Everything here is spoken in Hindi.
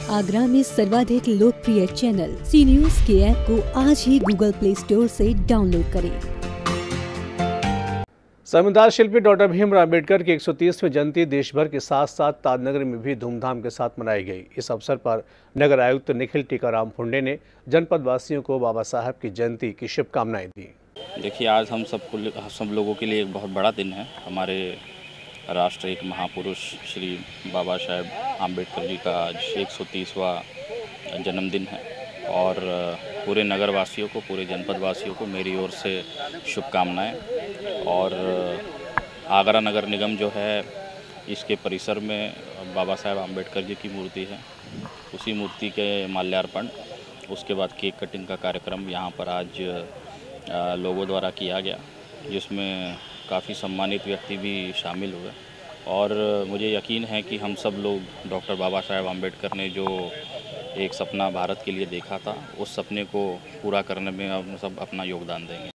आगरा में सर्वाधिक लोकप्रिय चैनल सी न्यूज़ के ऐप को आज ही गूगल प्ले स्टोर से डाउनलोड करें। संविधान शिल्पी डॉक्टर भीमराव अम्बेडकर की 130वीं जयंती देश भर के साथ साथ ताजनगर में भी धूमधाम के साथ मनाई गई। इस अवसर पर नगर आयुक्त निखिल टीकाराम फुंडे ने जनपद वासियों को बाबा साहब की जयंती की शुभकामनाएं दी। देखिए, आज हम सब लोगों के लिए एक बहुत बड़ा दिन है। हमारे राष्ट्र एक महापुरुष श्री बाबा साहेब आम्बेडकर जी का आज 130वां जन्मदिन है और पूरे नगर वासियों को, पूरे जनपद वासियों को मेरी ओर से शुभकामनाएं। और आगरा नगर निगम जो है, इसके परिसर में बाबा साहेब आम्बेडकर जी की मूर्ति है। उसी मूर्ति के माल्यार्पण, उसके बाद केक कटिंग का कार्यक्रम यहाँ पर आज लोगों द्वारा किया गया, जिसमें काफ़ी सम्मानित व्यक्ति भी शामिल हुए। और मुझे यकीन है कि हम सब लोग डॉक्टर बाबा साहेब आम्बेडकर ने जो एक सपना भारत के लिए देखा था, उस सपने को पूरा करने में हम सब अपना योगदान देंगे।